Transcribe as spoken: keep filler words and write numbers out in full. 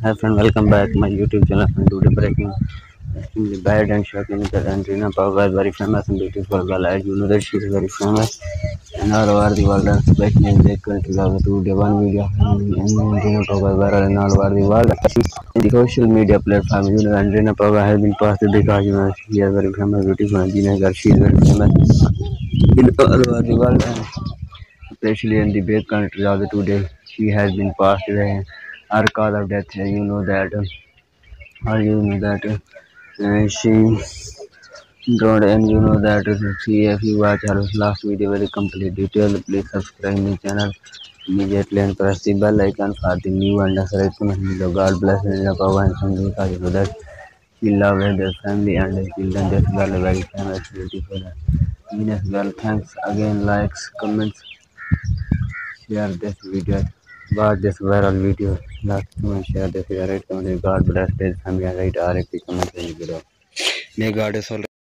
Hi friend, welcome back my YouTube channel. And today breaking extremely bad and shocking that Adrienne Vaughan is very famous and beautiful girl. As you know that she is very famous and all over the world, and especially in the country. Of today one video of Adrienne Vaughan viral in all over the world. In the social media platform, you know Adrienne Vaughan has been posted because you know she is very famous, beautiful and genius girl. She is very famous in all over the world, and especially in the big country of the today. She has been passed away. Her cause of death, you know that. Or you know that uh, she drowned, and you know that uh, see if you watch her last video very complete detail, please subscribe my channel immediately and press the bell icon for the new and necessary video. God bless and power and some because you know that she loved their family and their children. This girl is very famous, beautiful and genius girl. Thanks again, likes, comments, share this video, watch this viral video, like and share this video, right? Comment, God bless this family and write R I P comment in the below. May God is all